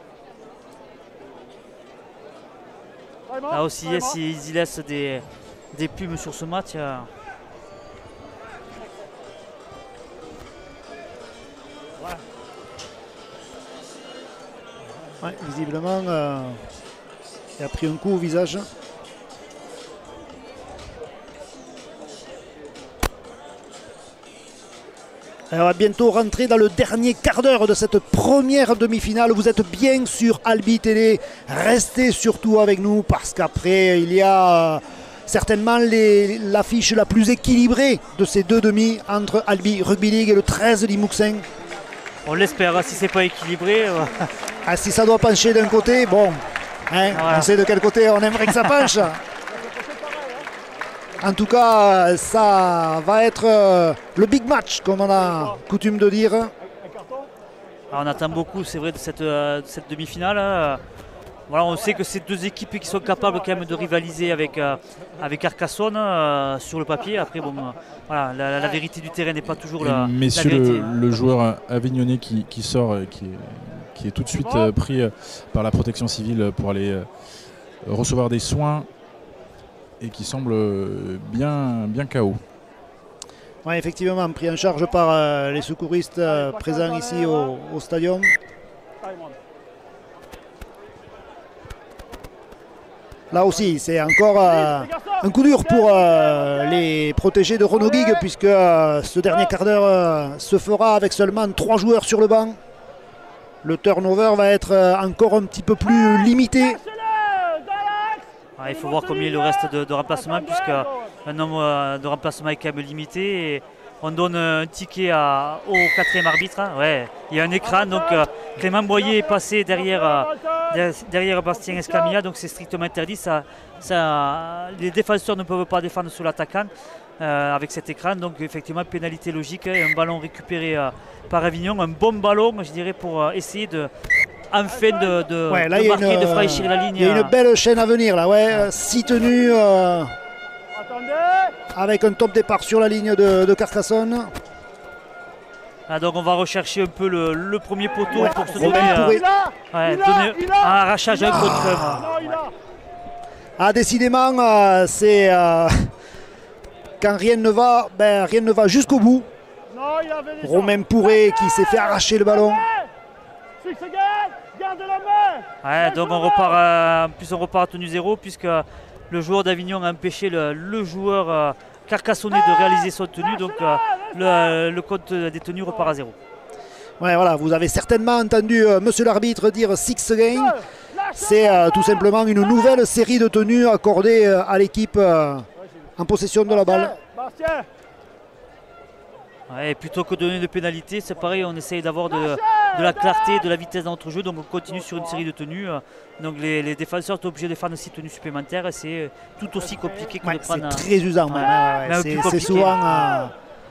Là aussi, s'ils y laissent des, des plumes sur ce match. Euh... Ouais, visiblement, euh, il a pris un coup au visage. On va bientôt rentrer dans le dernier quart d'heure de cette première demi-finale. Vous êtes bien sur Albi Télé. Restez surtout avec nous parce qu'après, il y a certainement l'affiche la plus équilibrée de ces deux demi entre Albi Rugby League et le treize Limousin. On l'espère, si c'est pas équilibré. Ah, si ça doit pencher d'un côté, bon, hein, voilà. On sait de quel côté on aimerait que ça penche. En tout cas, ça va être euh, le big match, comme on a coutume de dire. Alors on attend beaucoup, c'est vrai, de cette, euh, de cette demi-finale. Euh, voilà, on sait que c'est deux équipes qui sont capables quand même de rivaliser avec, euh, avec Carcassonne euh, sur le papier. Après, bon, euh, voilà, la, la vérité du terrain n'est pas toujours la, Messieurs, la vérité. Le, le joueur avignonnais qui, qui sort, qui est, qui est tout de suite euh, pris euh, par la protection civile pour aller euh, recevoir des soins et qui semble bien, bien K O. Oui, effectivement, pris en charge par euh, les secouristes euh, présents ici au, au stadium. Là aussi, c'est encore euh, un coup dur pour euh, les protégés de Renaud Guigue, puisque euh, ce dernier quart d'heure euh, se fera avec seulement trois joueurs sur le banc. le turnover va être encore un petit peu plus limité. Ah, il faut voir combien il reste de, de remplacements, puisque un nombre de remplacements est quand même limité. Et on donne un ticket à, au quatrième arbitre. Hein. Ouais, il y a un écran, donc euh, Clément Boyer est passé derrière, euh, derrière Bastien Escamilla, donc c'est strictement interdit. Ça, ça, les défenseurs ne peuvent pas défendre sous l'attaquant euh, avec cet écran, donc effectivement pénalité logique. Hein, un ballon récupéré euh, par Avignon, un bon ballon, je dirais, pour euh, essayer de enfin de, de, ouais, là, de marquer, une, de franchir la ligne. Il y a une belle chaîne à venir là, ouais, six tenues. Euh, avec un top départ sur la ligne de, de Carcassonne. Ah, donc on va rechercher un peu le, le premier poteau ouais, pour se donner, euh, ouais, donner un arrachage, un contre. Ouais. Ah, décidément, euh, c'est euh, quand rien ne va, ben, rien ne va jusqu'au bout. Romain Pourret qui s'est fait arracher le ballon. Ouais, donc on repart, euh, en plus on repart à tenue zéro, puisque le joueur d'Avignon a empêché le, le joueur euh, carcassonnais de réaliser son tenue, donc euh, le, le compte des tenues repart à zéro. Ouais, voilà, vous avez certainement entendu euh, monsieur l'arbitre dire six again. C'est euh, tout simplement une nouvelle série de tenues accordée euh, à l'équipe euh, en possession de la balle. Ouais, plutôt que de donner de pénalité, c'est pareil, on essaye d'avoir de, de la clarté, de la vitesse dans notre jeu, donc on continue sur une série de tenues. Donc les, les défenseurs sont obligés de faire six tenues supplémentaires et c'est tout aussi compliqué que ouais, de prendre. C'est très usant, ouais, ouais, ouais, c'est souvent. Euh,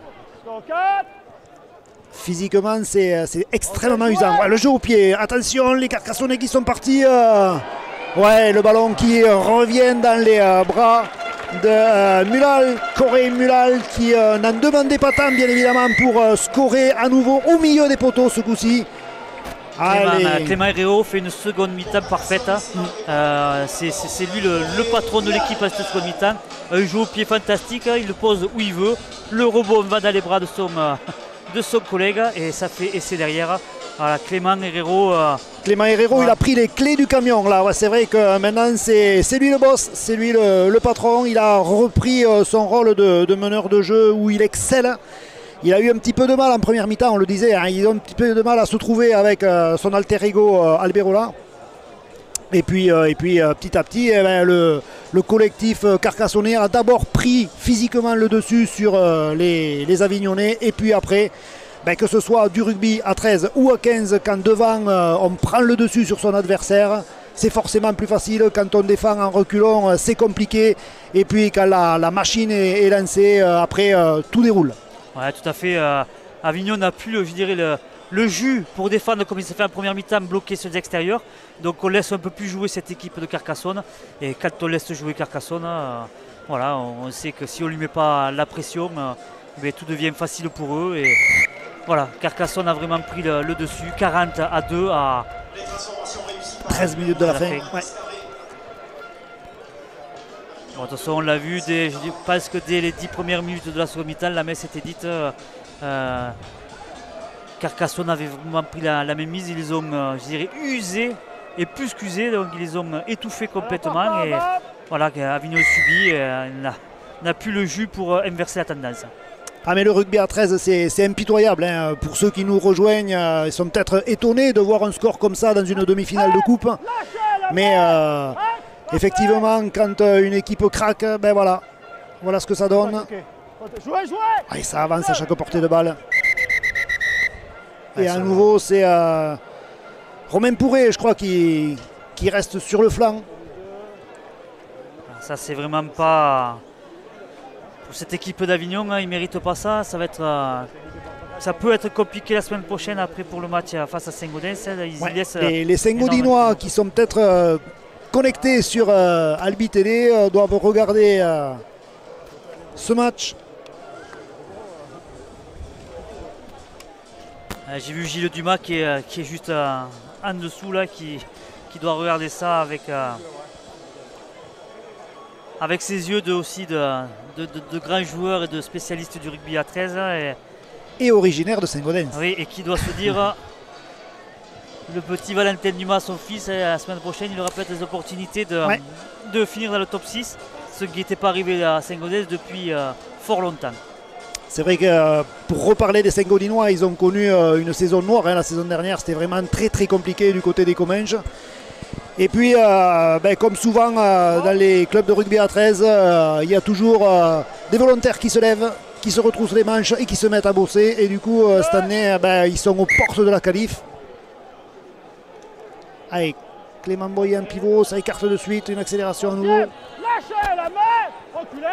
physiquement, c'est extrêmement usant. Ouais, le jeu au pied, attention, les Carcassonnais qui sont partis. Euh, ouais, le ballon qui revient dans les euh, bras de euh, Mulal, Corée Mulal qui euh, n'en demandait pas tant bien évidemment pour euh, scorer à nouveau au milieu des poteaux ce coup-ci. Clément, Clément Herrero fait une seconde mi-temps parfaite. Hein. Mm. Euh, c'est lui le, le patron de l'équipe à cette seconde mi-temps. Un jeu au pied fantastique, hein. Il le pose où il veut. Le rebond va dans les bras de son, euh, de son collègue et ça fait essai derrière. Voilà, Clément Herrero. Euh, Clément Herrero, ouais. Il a pris les clés du camion. Là, ouais, c'est vrai que maintenant c'est lui le boss, c'est lui le, le patron. Il a repris euh, son rôle de, de meneur de jeu où il excelle. Il a eu un petit peu de mal en première mi-temps, on le disait. Hein, il a un petit peu de mal à se trouver avec euh, son alter ego euh, Alberola. Et puis, euh, et puis euh, petit à petit, eh ben, le, le collectif euh, carcassonnais a d'abord pris physiquement le dessus sur euh, les, les Avignonnais. Et puis après. Ben, que ce soit du rugby à treize ou à quinze, quand devant euh, on prend le dessus sur son adversaire, c'est forcément plus facile. Quand on défend en reculant, euh, c'est compliqué. Et puis quand la, la machine est, est lancée, euh, après euh, tout déroule. Ouais, tout à fait. Euh, Avignon n'a plus, je dirais, le, le jus pour défendre comme il s'est fait en première mi-temps, bloqué sur les extérieurs. Donc on laisse un peu plus jouer cette équipe de Carcassonne. Et quand on laisse jouer Carcassonne, euh, voilà, on, on sait que si on ne lui met pas la pression, euh, ben, tout devient facile pour eux. Et, voilà, Carcassonne a vraiment pris le, le dessus, quarante à deux à treize minutes de la, la fin. fin. Ouais. Bon, de toute façon, on l'a vu, dès, je pense que dès les dix premières minutes de la seconde mi-temps, la messe était dite. Euh, euh, Carcassonne avait vraiment pris la, la même mise, ils les ont, euh, je dirais, usés et plus qu'usés, donc ils les ont étouffés complètement. Et voilà, Avignon subit, euh, n'a plus le jus pour euh, inverser la tendance. Ah mais le rugby à treize c'est impitoyable, hein. Pour ceux qui nous rejoignent, euh, ils sont peut-être étonnés de voir un score comme ça dans une demi-finale de coupe. Mais euh, effectivement quand euh, une équipe craque, ben voilà, voilà ce que ça donne. Ah, et ça avance à chaque portée de balle. Et à nouveau c'est euh, Romain Pourret je crois qui, qui reste sur le flanc. Ça c'est vraiment pas... Pour cette équipe d'Avignon, hein, ils ne méritent pas ça. Ça va être, euh, ça peut être compliqué la semaine prochaine après pour le match face à Saint-Gaudens. Ils ouais, laissent, les les Saint-Gaudinois qui sont peut-être euh, connectés sur euh, Albi Télé euh, doivent regarder euh, ce match. Euh, J'ai vu Gilles Dumas qui est, qui est juste euh, en dessous là, qui, qui doit regarder ça avec... Euh, avec ses yeux de, aussi de, de, de, de grands joueurs et de spécialistes du rugby à treize. Et, et originaire de Saint-Gaudens. Oui, et qui doit se dire, le petit Valentin Dumas, son fils, la semaine prochaine, il aura peut-être des opportunités de, ouais. de finir dans le top six, ce qui n'était pas arrivé à Saint-Gaudens depuis euh, fort longtemps. C'est vrai que euh, pour reparler des Saint-Gaudinois, ils ont connu euh, une saison noire. Hein, la saison dernière, c'était vraiment très très compliqué du côté des Comminges. Et puis, euh, ben, comme souvent euh, dans les clubs de rugby à treize, euh, il y a toujours euh, des volontaires qui se lèvent, qui se retroussent les manches et qui se mettent à bosser. Et du coup, euh, cette année, ben, ils sont aux portes de la qualif. Allez, Clément Boyer en pivot, ça écarte de suite, une accélération à nouveau. Lâchez la main, reculez.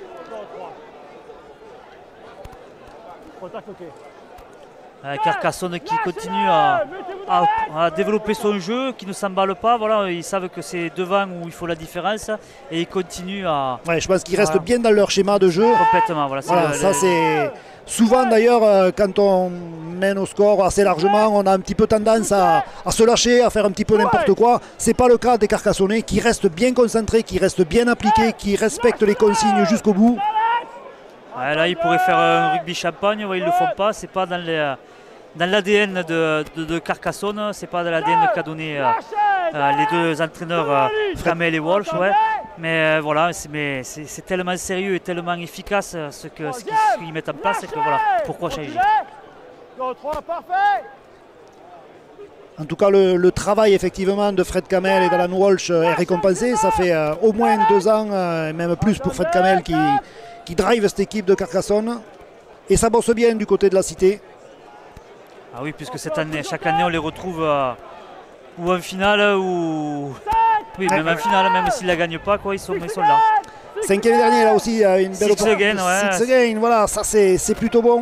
Contact, ok. Euh, Carcassonne qui continue à, à, à développer son jeu, qui ne s'emballe pas. Voilà, ils savent que c'est devant où il faut la différence et ils continuent à. Ouais, je pense qu'ils restent Voilà. bien dans leur schéma de jeu. Complètement. Voilà, c'est Voilà, le- ça le- c'est souvent d'ailleurs euh, quand on mène au score assez largement, on a un petit peu tendance à, à se lâcher, à faire un petit peu n'importe quoi. C'est pas le cas des Carcassonnais qui restent bien concentrés, qui restent bien appliqués, qui respectent les consignes jusqu'au bout. Ouais, là, ils pourraient faire un rugby champagne, ouais, ils ne le font pas. C'est pas dans les, dans l'A D N de, de, de Carcassonne, c'est pas dans l'A D N qu'a donné euh, euh, les deux entraîneurs euh, Framel et Walsh. Ouais. Mais euh, voilà, c'est, mais c'est, c'est tellement sérieux et tellement efficace euh, ce, que, ce, qu'ils, ce qu'ils mettent en place, c'est que voilà, pourquoi changer. trois, parfait. En tout cas, le, le travail effectivement de Fred Kamel et d'Alan Walsh euh, est récompensé. Ça fait euh, au moins deux ans, euh, même plus pour Fred Kamel qui, qui drive cette équipe de Carcassonne. Et ça bosse bien du côté de la Cité. Ah oui, puisque cette année, chaque année, on les retrouve euh, ou en finale ou. Oui, même en finale, même s'ils ne la gagnent pas, quoi, ils, sont, ils sont là. Cinquième et dernier, là aussi, euh, une belle Six again, ouais. Six again, voilà, ça c'est, c'est plutôt bon.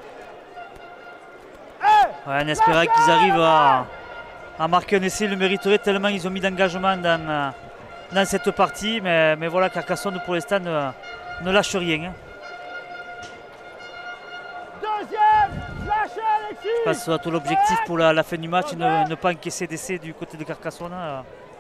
Ouais, en espérant qu'ils arrivent à, à marquer un essai, ils le mériteraient tellement ils ont mis d'engagement dans, euh, dans cette partie. Mais, mais voilà, Carcassonne pour l'instant ne, ne lâche rien. Hein. Deuxième, lâchez Alexis. Je pense que ça doit être l'objectif pour la, la fin du match, ne, ne pas encaisser d'essai du côté de Carcassonne. euh.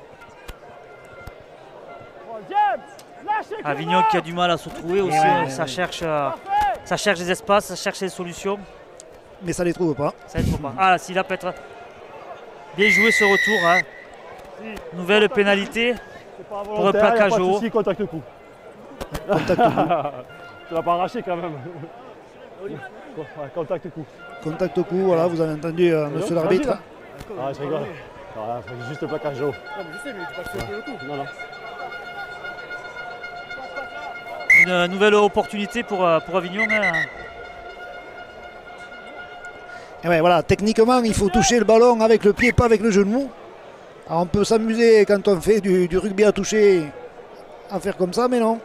Troisième, lâchez Avignon qui a du mal à se retrouver aussi, ouais, ça, ouais. Cherche, euh, ça cherche des espaces, ça cherche des solutions. Mais ça ne les trouve pas. Ça ne faut pas. Ah, s'il a peut-être bien joué ce retour. Hein. Nouvelle pénalité. C'est pas Pour un volontaire, y a plaquage pas de haut. souci, contact coup. Contact coup. Tu l'as pas arraché quand même. Ouais, contact coup. Contact au cou, voilà, vous avez entendu euh, monsieur l'arbitre. Ah, je rigole. Ah, c'est juste le plaquage haut. Non, non. Une nouvelle opportunité pour, euh, pour Avignon. Hein. Et ouais, voilà, techniquement, il faut toucher le ballon avec le pied, pas avec le genou. Alors, on peut s'amuser quand on fait du, du rugby à toucher à faire comme ça, mais non.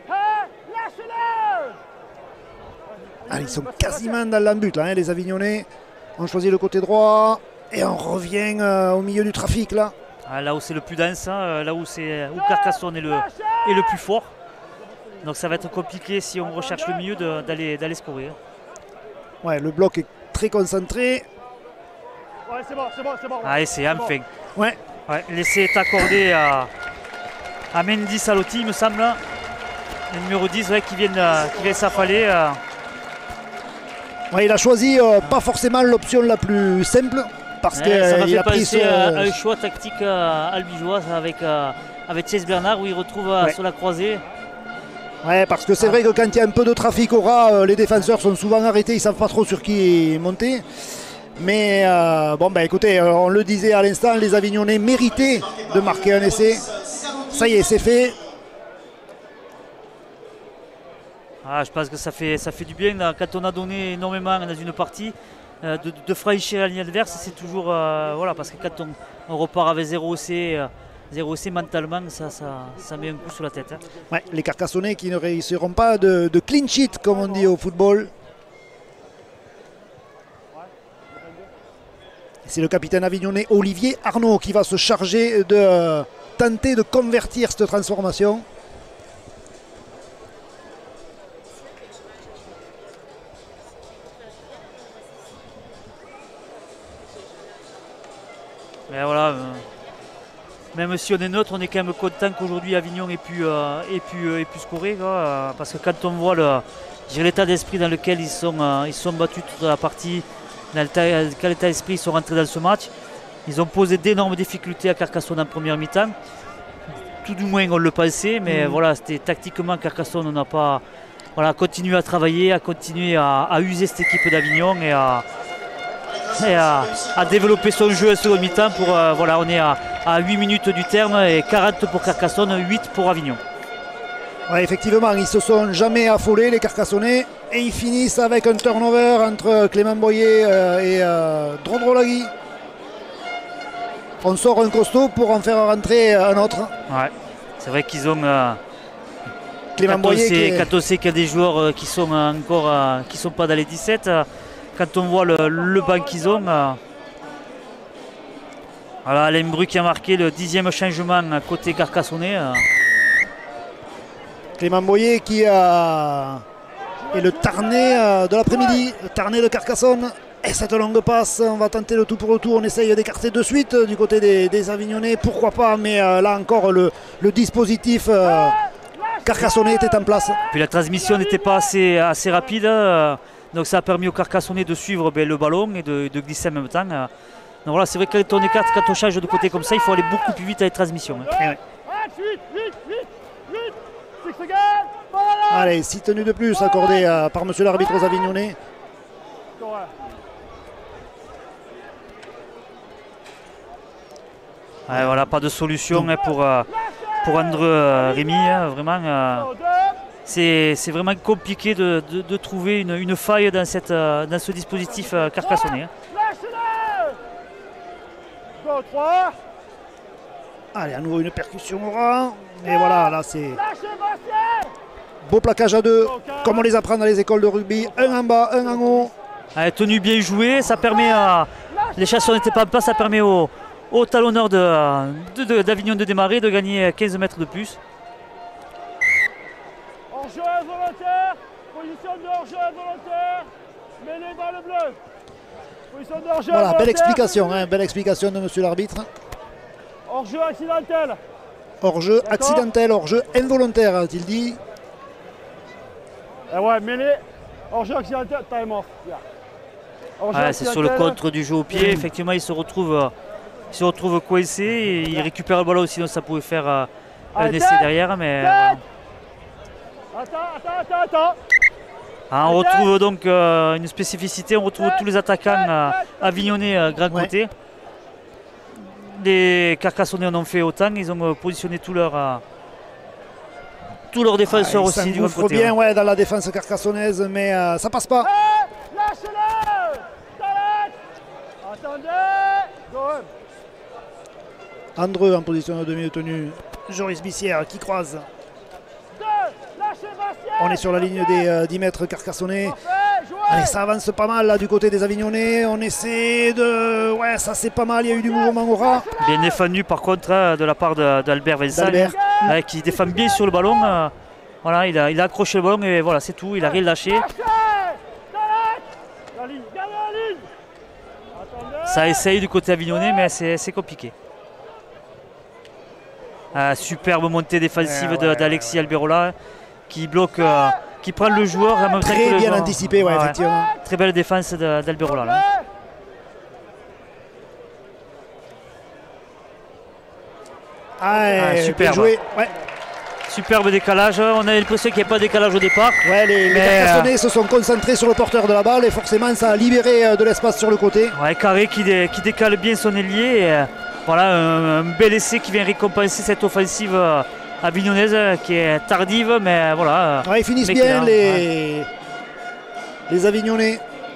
Ah, ils sont quasiment dans l'embut, là, hein, les Avignonnais. On choisit le côté droit et on revient euh, au milieu du trafic, là. Ah, là où c'est le plus dense, hein, là où, c'est, où Carcassonne est le, est le plus fort. Donc ça va être compliqué si on recherche le milieu de, d'aller, d'aller scorer. Hein. Ouais, le bloc est très concentré. Ouais, c'est bon, c'est bon, c'est bon. Ah, et c'est enfin. Ouais, Ouais, l'essai est accordé à, à Mendy Salotti, il me semble. Le numéro dix, ouais, qui vient, de- qui vient s'affaler. euh. ouais, il a choisi euh, pas forcément l'option la plus simple parce Ouais, ça m'a qu'il fait a pris penser ce... à un choix tactique euh, albigeois avec, euh, avec Chase Bernard où il retrouve euh, Ouais. sur la croisée. Ouais, parce que c'est vrai que quand il y a un peu de trafic au ras, euh, les défenseurs sont souvent arrêtés, ils savent pas trop sur qui monter. Mais euh, bon, bah écoutez, euh, on le disait à l'instant, les Avignonnais méritaient de marquer un essai. Ça y est, c'est fait. Ah, je pense que ça fait, ça fait du bien là, quand on a donné énormément dans une partie euh, de, de franchir la ligne adverse, c'est toujours euh, voilà, parce que quand on, on repart avec zéro essai, euh, zéro essai mentalement, ça, ça, ça met un coup sur la tête. Hein. Ouais, les Carcassonnais qui ne réussiront pas de, de clean sheet, comme on dit au football. C'est le capitaine avignonnais Olivier Arnaud qui va se charger de euh, tenter de convertir cette transformation. Mais voilà, euh, même si on est neutre, on est quand même content qu'aujourd'hui Avignon ait pu, euh, ait pu, euh, ait pu scorer. Quoi, euh, parce que quand on voit le, je dirais, l'état d'esprit dans lequel ils sont, euh, ils sont battus toute la partie, dans le- quel état d'esprit ils sont rentrés dans ce match, ils ont posé d'énormes difficultés à Carcassonne en première mi-temps. Tout du moins on le pensait, mais Mmh. voilà, c'était tactiquement Carcassonne n'a pas, voilà, continuer à travailler, à continuer à, à user cette équipe d'Avignon et à, et à, à développer son jeu à second mi-temps. Pour, euh, voilà, on est à, à huit minutes du terme et quarante pour Carcassonne, huit pour Avignon. Ouais, effectivement, ils ne se sont jamais affolés, les Carcassonnais, et ils finissent avec un turnover entre Clément Boyer euh, et euh, Drondrolagui. On sort un costaud pour en faire rentrer un autre. Ouais, c'est vrai qu'ils ont. Euh, Clément quand, on Boyer sait, qui est... quand on sait qu'il y a des joueurs euh, qui sont euh, encore euh, qui sont pas dans les dix-sept, euh, quand on voit le, le banc qu'ils ont. Euh, voilà, Alain Bru qui a marqué le dixième changement côté Carcassonnais. Euh. Clément Boyer qui a... est le Tarnet euh, de l'après-midi, le Tarnet de Carcassonne. Et cette longue passe, on va tenter le tout pour le tout, on essaye d'écarter de suite euh, du côté des, des Avignonnais, pourquoi pas, mais euh, là encore le, le dispositif euh, Carcassonnais était en place. Puis la transmission n'était pas assez, assez rapide, euh, donc ça a permis aux Carcassonnais de suivre ben, le ballon et de, de glisser en même temps. Euh. Donc voilà, c'est vrai que quand on écarte, quand on change de côté comme ça, il faut aller beaucoup plus vite à les transmissions. Hein. Allez, six tenues de plus accordées euh, par monsieur l'arbitre aux Avignonnais. Ouais, voilà, pas de solution hein, pour, euh, pour André euh, Rémy. Hein, vraiment, euh, c'est vraiment compliqué de, de, de trouver une, une faille dans, cette, euh, dans ce dispositif euh, carcassonnais. Hein. Allez, à nouveau une percussion au rang. Et voilà, là c'est beau plaquage à deux, comme on les apprend dans les écoles de rugby. Un en bas, un en haut. Allez, tenue bien jouée, ça permet à... Les chasseurs n'étaient pas en place, ça permet au, au talonneur d'Avignon de, de, de, de démarrer, de gagner quinze mètres de plus. Hors-jeu involontaire, position de hors-jeu involontaire, mêlée dans le bleu. Position de hors-jeu Voilà, belle explication, hein, belle explication de monsieur l'arbitre. Hors-jeu accidentel. Hors-jeu accidentel, hors-jeu involontaire, a-t-il dit. Eh ouais, mêlée, hors-jeu accidentel, time off. Yeah. Ouais, c'est sur le contre du jeu au pied, mmh. Effectivement il se retrouve, euh, il se retrouve coincé, et il récupère le ballon, sinon ça pouvait faire euh, un essai derrière. Mais, euh, attends, attends, attends, attends. Ah, on retrouve donc euh, une spécificité, on retrouve tous les attaquants euh, avignonnais euh, grand côté. Ouais. Les Carcassonnais en ont fait autant, ils ont euh, positionné tous leurs euh, tous leurs défenseurs ah, aussi du côté. Bien ouais, dans la défense carcassonnaise, mais euh, ça passe pas. Hey, lâchez-le. Attendez. Andreu en position de demi de tenue. Joris Bissière qui croise. On est sur la ligne des euh, dix mètres carcassonnais. Allez, ça avance pas mal là du côté des Avignonnais. On essaie de... Ouais, ça c'est pas mal, il y a eu du mouvement au ras. Bien défendu par contre hein, de la part d'Albert Vincent, euh, qui défend bien sur le ballon. Euh, voilà, il a, il a accroché le ballon et voilà, c'est tout, il a rien lâché. Ça essaye du côté avignonnais, mais c'est compliqué. Euh, superbe montée défensive ouais, ouais, d'Alexis ouais, ouais. Alberola qui bloque, euh, qui prend le joueur. En même très temps que bien joueur. anticipé, ouais, ouais, effectivement. Très belle défense d'Alberola. Ah, ah, superbe. Joué. Ouais. Superbe décalage. On a l'impression qu'il n'y a pas de décalage au départ. Ouais, les, les Carcassonnais euh... se sont concentrés sur le porteur de la balle et forcément ça a libéré de l'espace sur le côté. Ouais, Carré qui, dé, qui décale bien son ailier. Et, euh, voilà, un, un bel essai qui vient récompenser cette offensive euh, avignonnaise euh, qui est tardive, mais voilà. Ouais, ils finissent bien les, ouais. les Avignonnais.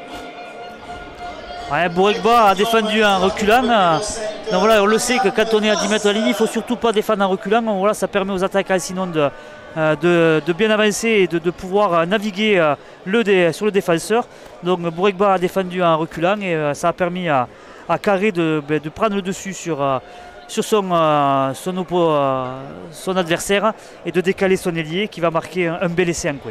Ouais, Bourguiba a défendu en reculant. Euh, donc voilà, on le sait que quand on est à dix mètres de la ligne, il ne faut surtout pas défendre en reculant. Donc voilà, ça permet aux attaquants sinon de, euh, de, de bien avancer et de, de pouvoir euh, naviguer euh, le dé, sur le défenseur. Donc Bourguiba a défendu en reculant et euh, ça a permis à, à Carré de, de prendre le dessus sur, euh, sur son, euh, son, oppo, euh, son adversaire et de décaler son ailier qui va marquer un, un bel essai en coin.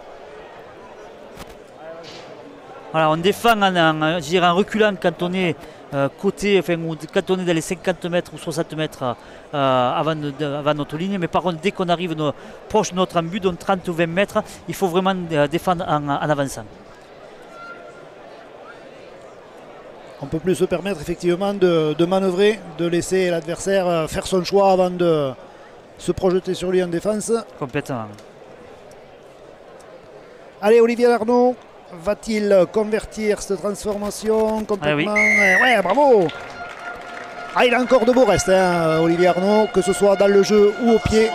Voilà, on défend en, en, je dirais en reculant quand on est euh, côté, enfin, quand on est dans les cinquante mètres ou soixante mètres euh, avant, de, de, avant notre ligne, mais par contre dès qu'on arrive no, proche de notre but, donc trente ou vingt mètres, il faut vraiment euh, défendre en, en avançant. On ne peut plus se permettre effectivement de, de manœuvrer, de laisser l'adversaire faire son choix avant de se projeter sur lui en défense. Complètement. Allez, Olivier Arnaud, va-t-il convertir cette transformation complètement? Ah oui. euh, Ouais, bravo. Ah, il a encore de beaux restes, hein, Olivier Arnaud, que ce soit dans le jeu ou au pied.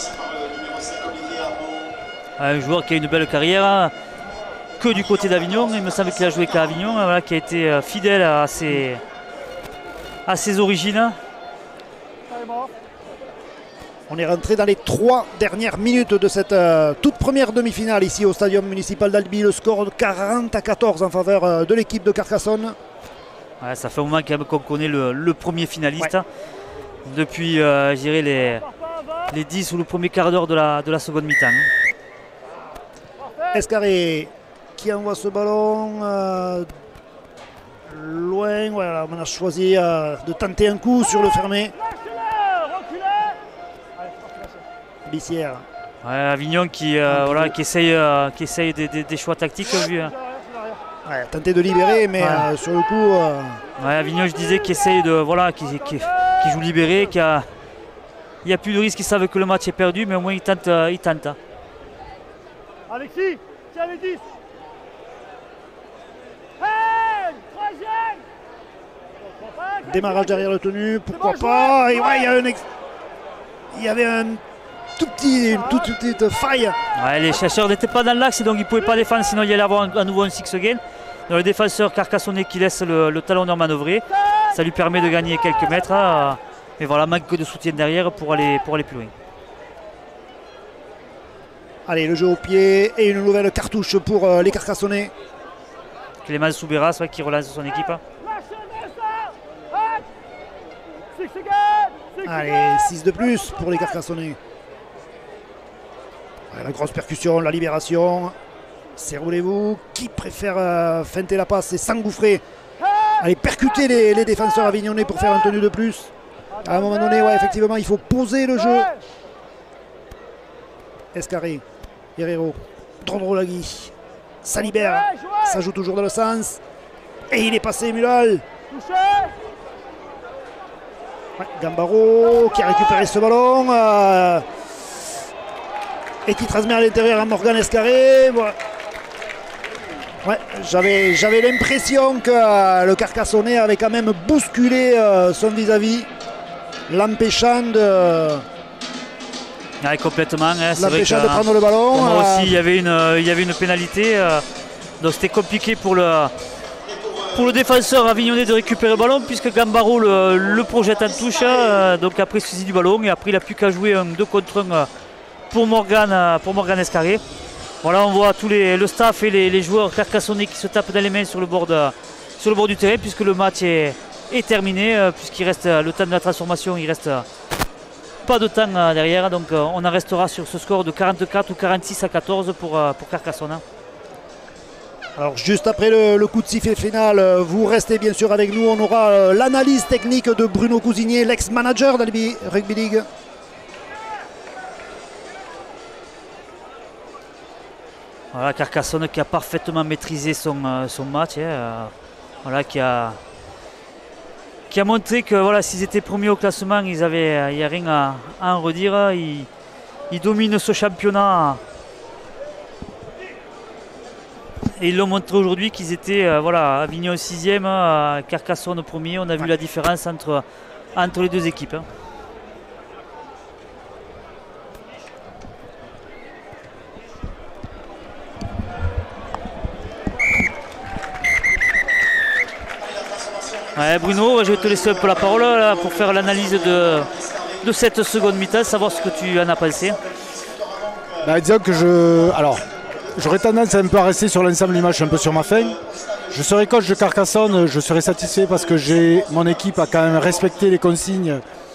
Un joueur qui a une belle carrière, hein, que du côté d'Avignon. Il me semble qu'il a joué qu'à Avignon, hein, voilà, qui a été euh, fidèle à ses, à ses origines. On est rentré dans les trois dernières minutes de cette euh, toute première demi-finale ici au Stadium municipal d'Albi. Le score de quarante à quatorze en faveur euh, de l'équipe de Carcassonne. Ouais, ça fait un moment quand même qu'on connaît le, le premier finaliste. Ouais. Hein, depuis, euh, je dirais, les, les dix ou le premier quart d'heure de la, de la seconde mi-temps. Hein. Escarré qui envoie ce ballon euh, loin. Voilà, on a choisi euh, de tenter un coup sur le fermé. Bissière. Ouais, Avignon qui, euh, voilà, qui essaye, euh, qui essaye des, des, des choix tactiques. Vu, hein. Ouais, tenter de libérer, mais ouais. euh, sur le coup. Euh... Ouais, Avignon, je disais, qui essaye de. Voilà, qui, qui, qui joue libéré, qui a. Il n'y a plus de risque, ils savent que le match est perdu, mais au moins ils tentent. Euh, ils tentent. Alexis, tiens les dix. Hey, troisième. Démarrage derrière le tenu, pourquoi pas. Et ouais, il y a un ex... il y avait un tout petit, une toute petite faille. Ouais, les chasseurs n'étaient pas dans l'axe, donc ils ne pouvaient pas défendre, sinon il y allait avoir à nouveau un six gain. Donc le défenseur carcassonnais qui laisse le, le talonneur manœuvrer, ça lui permet de gagner quelques mètres. Hein. Mais voilà, manque de soutien derrière pour aller, pour aller plus loin. Allez, le jeu au pied et une nouvelle cartouche pour euh, les Carcassonnais. Clément Souberas, ouais, qui relance son équipe. Allez, six de plus pour les Carcassonnais. Ouais, la grosse percussion, la libération. Servoulez-vous. Qui préfère euh, feinter la passe et s'engouffrer? Allez, percuter les, les défenseurs avignonnais pour faire un tenue de plus. À un moment donné, ouais, effectivement, il faut poser le jeu. Escarré, Herrero, Drondrolagui, ça libère, ça joue toujours dans le sens. Et il est passé, Mulal. Ouais, Gambaro qui a récupéré ce ballon. Euh, et qui transmet à l'intérieur à Morgan Escarré. Voilà. Ouais, j'avais, j'avais l'impression que euh, le Carcassonnais avait quand même bousculé euh, son vis-à-vis, l'empêchant de... Ouais, complètement. Hein, l'empêchant de prendre le ballon. Moi euh... aussi, il y avait une, il y avait une pénalité. Euh, donc c'était compliqué pour le, pour le défenseur avignonnais de récupérer le ballon, puisque Gambaro le, le projette en touche. Euh, donc après, il saisit du ballon et après, il n'a plus qu'à jouer un deux contre un pour Morgan, pour Morgan Escarré. Voilà, on voit tous les, le staff et les, les joueurs carcassonnais qui se tapent dans les mains sur le bord, de, sur le bord du terrain, puisque le match est, est terminé, euh, puisqu'il reste le temps de la transformation, il reste pas de temps euh, derrière, donc euh, on en restera sur ce score de quarante-quatre ou quarante-six à quatorze pour, euh, pour Carcassonne. Alors juste après le, le coup de sifflet final, euh, vous restez bien sûr avec nous, on aura euh, l'analyse technique de Bruno Cousigné, l'ex-manager d'Albi Rugby League. Voilà, Carcassonne qui a parfaitement maîtrisé son, euh, son match, hein, euh, voilà, qui a, qui a montré que voilà, s'ils étaient premiers au classement, il n'y avait a rien à, à en redire. Ils, ils dominent ce championnat. Et ils l'ont montré aujourd'hui qu'ils étaient euh, voilà, Avignon sixième, euh, Carcassonne premier. On a vu la différence entre, entre les deux équipes. Hein. Ouais, Bruno, je vais te laisser un peu la parole là, pour faire l'analyse de, de cette seconde mi-temps, savoir ce que tu en as pensé. Bah, disons que je. Alors, j'aurais tendance à un peu à rester sur l'ensemble du match, un peu sur ma fin. Je serai coach de Carcassonne, je serai satisfait parce que j'ai mon équipe a quand même respecté les consignes